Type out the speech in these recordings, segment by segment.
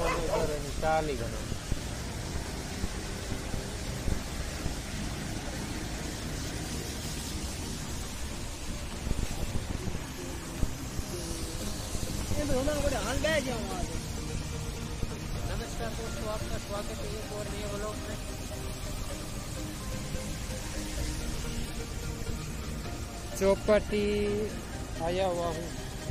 चाली घणो नमस्कार दोस्तों, आपका स्वागत है एक और नए व्लॉग में। चौपाटी आया हुआ हूँ।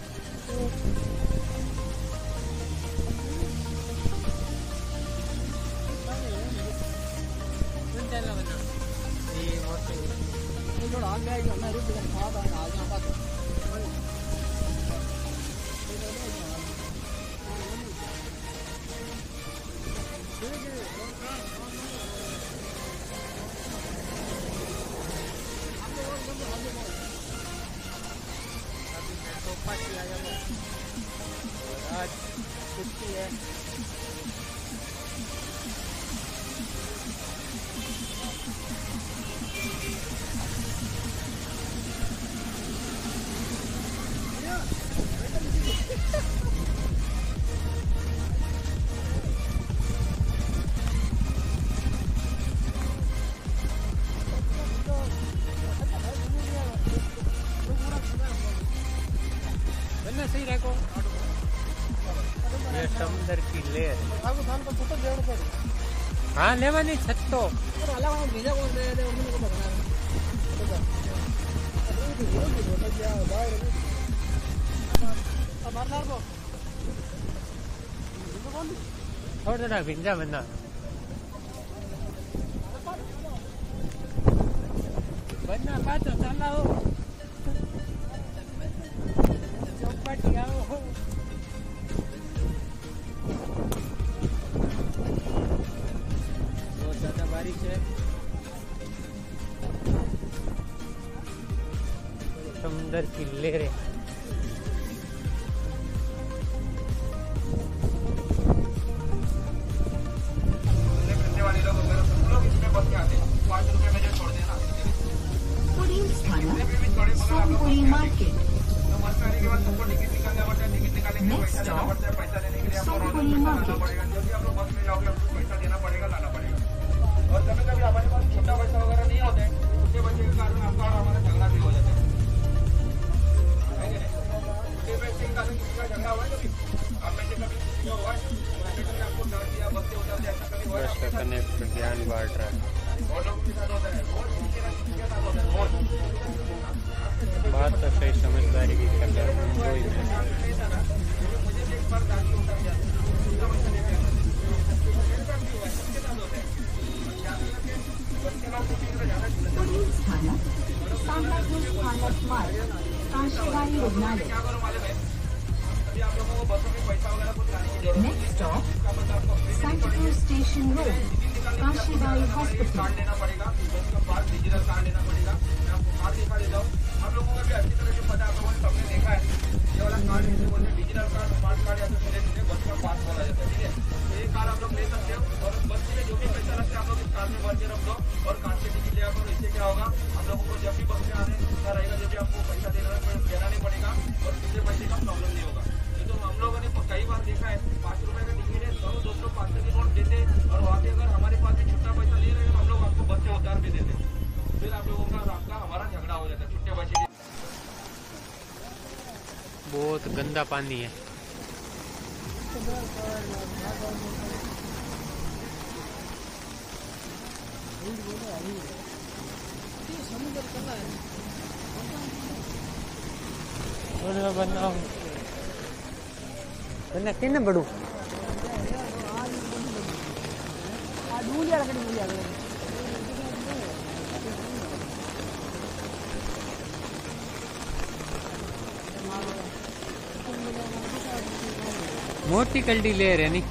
आज छुट्टी है। सही रखो। ये समुद्र की लहर। हाँ लेवानी छत तो थोड़ा भिंजा बना बना बात चला हो चौपाटी आओ। बहुत ज्यादा बारिश है। समुद्र की लहरें। Next stop, Sompoli Market. पैसा देना पड़ेगा, लाना पड़ेगा। और कभी-कभी हमारे पास छोटा पैसा वगैरह नहीं होते, उसके वजह के कारण आपका हमारा झगड़ा भी हो जाता है। छोटे पैसे के कारण किसी का झगड़ा हुआ है कभी? आप में से कभी किसी का हुआ है? आपको डांट दिया, बच्चे हो जाते, ऐसा कभी हुआ है? कनेक्ट ज्ञान बांट रहा है। और लोगों के साथ होता है, बहुत किसी के साथ होता है, बहुत। बात तो सही समझदारी की कर रहा हूँ। Next stop, Santipur Station Road, Kashibai hospital. लेना पड़ेगा, उसके बाद डिजिटल कार्ड लेना पड़ेगा। मैं आपको कार्ड दिखा देता हूँ। हम लोगों को भी अच्छी तरह से पता है, आप लोगों ने सबने देखा है। ये वाला कार्ड जैसे बोलते हैं डिजिटल कार्ड, स्मार्ट कार्ड या फिर बस का पास बोला जाता है, ठीक है। तो ये कार्ड आप लोग ले सकते हो और बस में जो भी पैसा लगता है आप लोग इस कार्ड में भर के रख दो और कार्ड से टिकट लिया करो। इससे क्या होगा, हम लोगों को जब भी बस में आने रहेगा, जब भी आपको पैसा देना नहीं पड़ेगा और किसी पैसे का प्रॉब्लम नहीं होगा। ये तो हम लोगों ने कई बार देखा है, 5 रुपए का टिकट है, दोनों दोस्तों 500 के नोट देते और वहाँ पे अगर हमारे पास भी छुट्टा पैसा ले रहे हैं, हम लोग आपको बस से उतार भी देते। फिर आप लोगों का आपका हमारा झगड़ा हो जाता है छुट्टे पैसे। बहुत गंदा पानी है। बना किन बड़ू मोटी कल्डी ले रहे नहीं।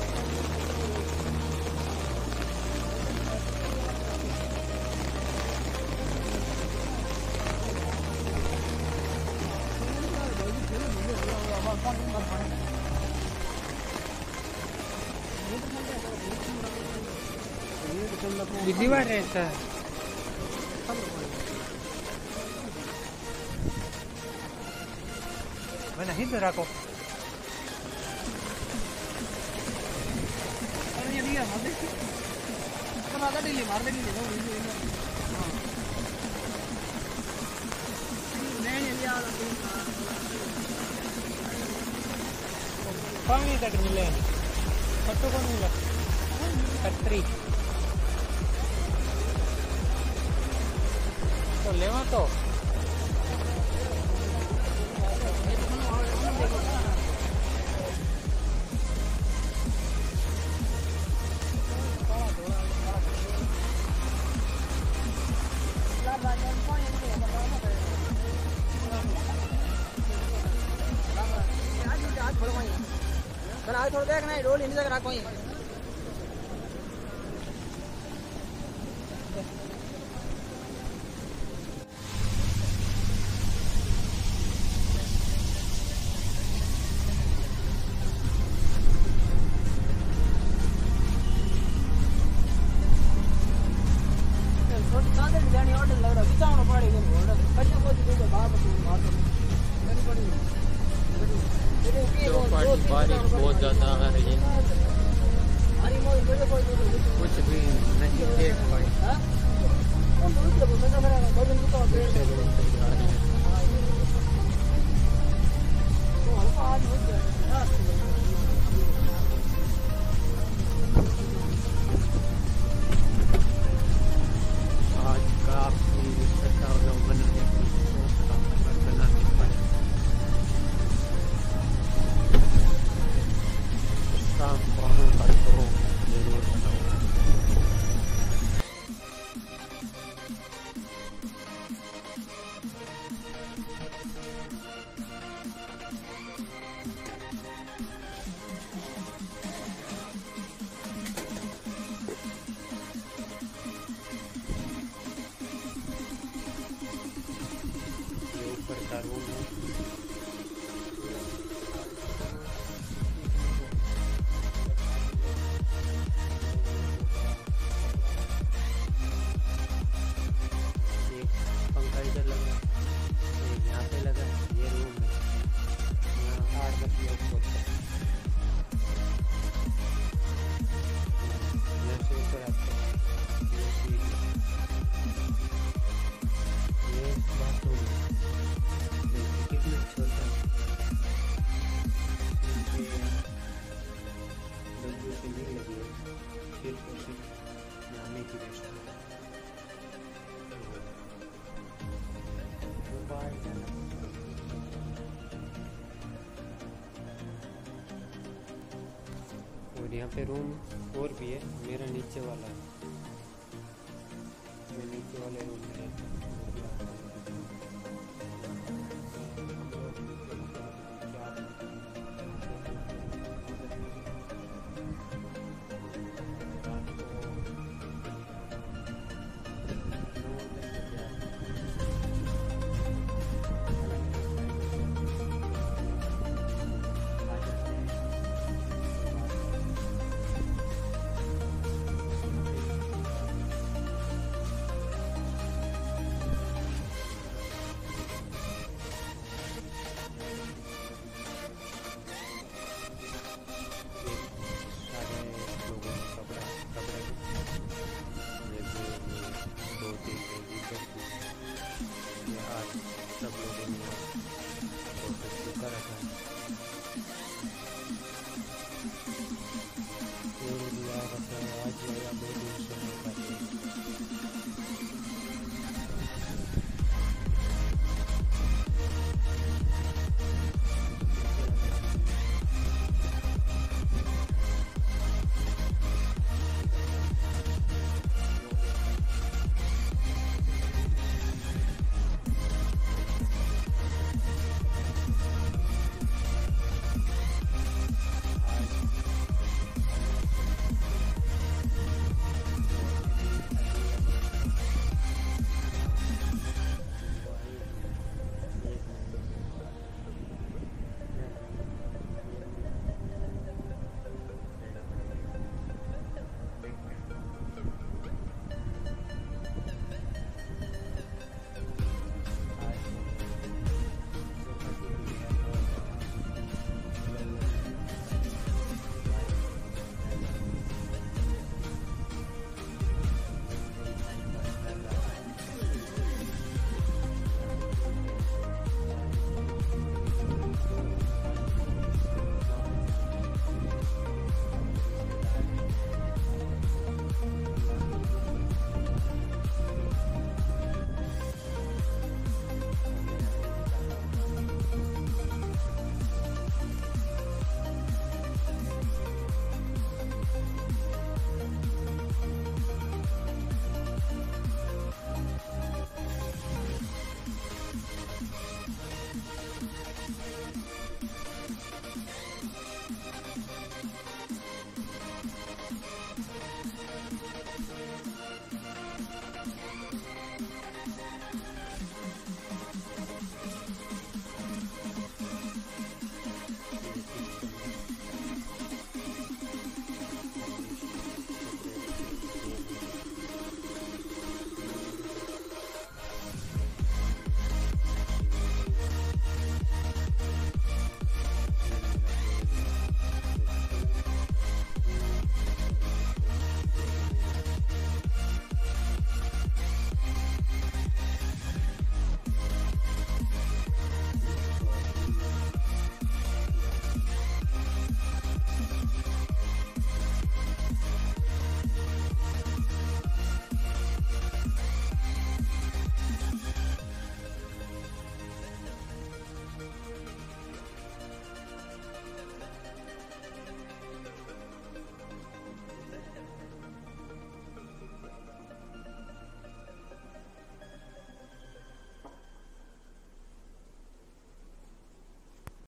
बिजली बार ऐसा मैं नहीं तो रखो पानी तक मिले कट्टो को मिला कतरी तो लेवा तो थोड़ा देखना है रोल इंतजार रखो ही बारिश बहुत ज़्यादा आ रही है कुछ भी नहीं देख पाए आज काफी बनाने शाम को जरूर बनाऊँ ऊपर का रूम है पंखा इधर लगा यहाँ पे लगा ये रूम है यहाँ 8 बजे यहाँ से ऊपर आते ये बाथरूम कितना छोटा बल्बों से नहीं लगी है सिर्फ और सिर्फ नहाने की व्यवस्था और यहाँ पे रूम और भी है मेरा नीचे वाला है मैं नीचे वाले रूम में